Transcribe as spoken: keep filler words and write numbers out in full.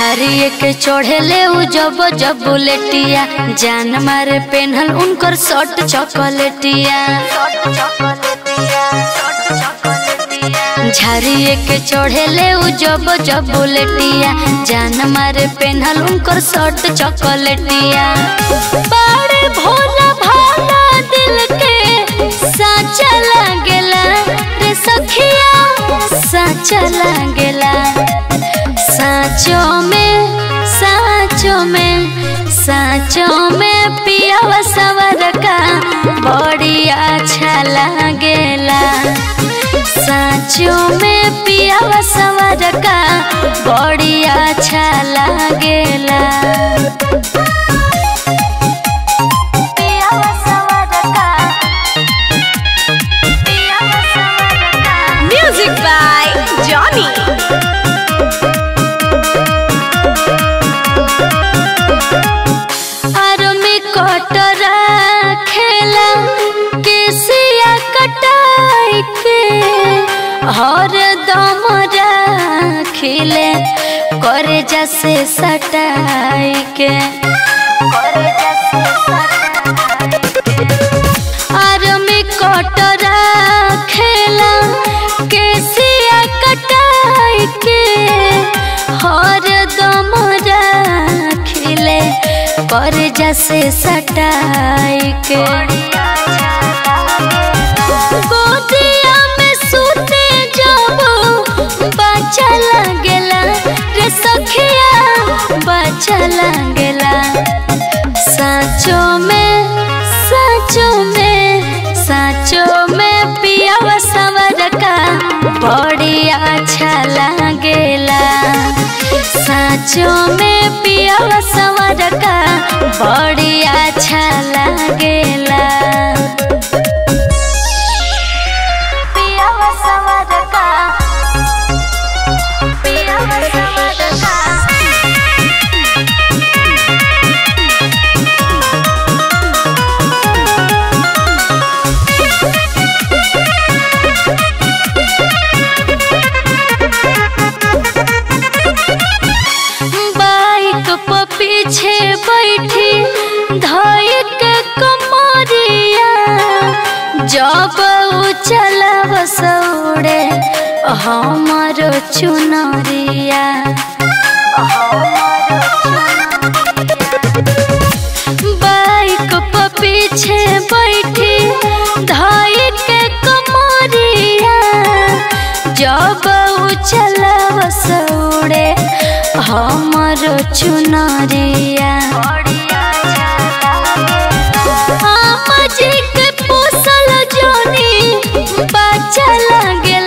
झारिए के चढ़ेले उ जब जब बुलेटिया जान मारे पेन्हल उनकर शर्ट चॉकलेटिया। झारिए के चढ़ेले उ जब जब बुलेटिया जान मारे पेन्हल उनकर शर्ट चॉकलेटिया। बड़े भोला भाला दिल के साचा लागेला रे सखिया साचा लागेला। साँचो में साँचो में साँचो में पियावा सवर का बड़ी अच्छा लागेला। साँचो में पियावा सवर का बड़ी अच्छा लागेला। पियावा सवर का पियावा सवर का म्यूजिक बाय जॉनी। हर दम राखिले करे जैसे सटाई के आरमी कट राखेला केसिया कटाई के हर दम राखिले करे जैसे सटाई के। गोदिया में सूते बच्चा लागेला रे सखिया बच्चा लागेला। साँचो में साँचो में साँचो में पियावा सवर का बड़ी अच्छा लागेला। साँचो में पियावा सवर का बड़ी अच्छा लागेला। पियावा सवर का पीछे बैठी धोई के कमरिया जब चलब सौड़े हमारो चुनरिया। बाइक पर पीछे बैठी धोई के कमरिया जब चलब सौड़े हमारो चुनरिया। आमा जी के पोसल जोनी बच्चा लागे